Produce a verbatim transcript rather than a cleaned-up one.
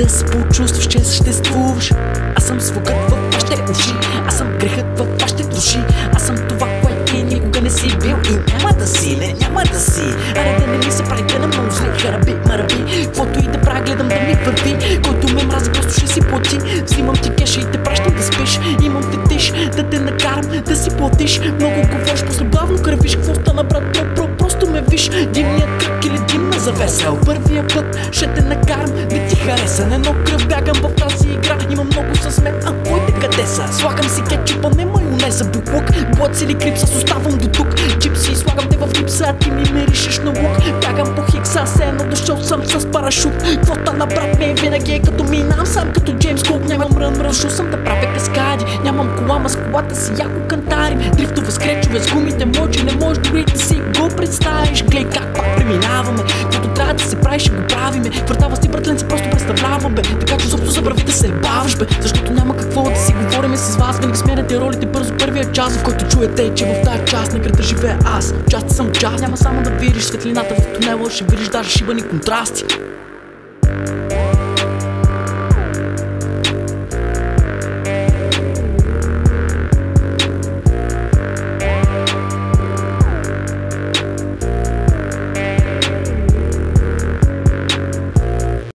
да се почувстваш, че съществуваш. Аз съм звукът във вашите уши, аз съм грехът във вашите души, аз съм това, което ти никога не си бил и няма да си, не, няма да си. Аре да не ми се правите на много зли, хараби, мараби, каквото и да правя, гледам да ми върви. Който ме мрази, просто ще си плати. Взимам ти кеша и те пращам да спиш. Имам те тиш, да те накарам да си платиш. Много говориш, после бавно кървиш. Какво стана, брат, про, про, просто ме виж. Димният кръг или димна завеса. Първия път ще те накарам да ти хареса. На едно кръв бягам в тази игра. Имам много с мен, а коите къде са? Слагам си кетчупа, не майонеза, буклук. Блъц или крипс, аз оставам до тук. Чипси, слагам те в гипса, а ти ми миришеш на лук. Бягам по хикса, се едно дошъл съм с парашут. Квота на брат ми винаги е като минам сам, като Джеймс Кук. Нямам рън, мръшо съм да правя каскади. Нямам кола, ма с колата си яко кантарим. Дрифтове с кречове, с гумите мочи, не можеш дори да си го представиш. Глей как пак преминаваме, каквото трябва да се прави, ще го правиме. Въртава си, братленци, просто представлява, бе. Така че изобщо забрави да се бавиш, бе. Защото няма какво да си говориме с вас. Винаги сменяте ролите бързо, първия час, в който чуете, че в тази част на града живея аз. Част съм част, няма само да видиш светлината в тунела, ще видиш даже шибани контрасти.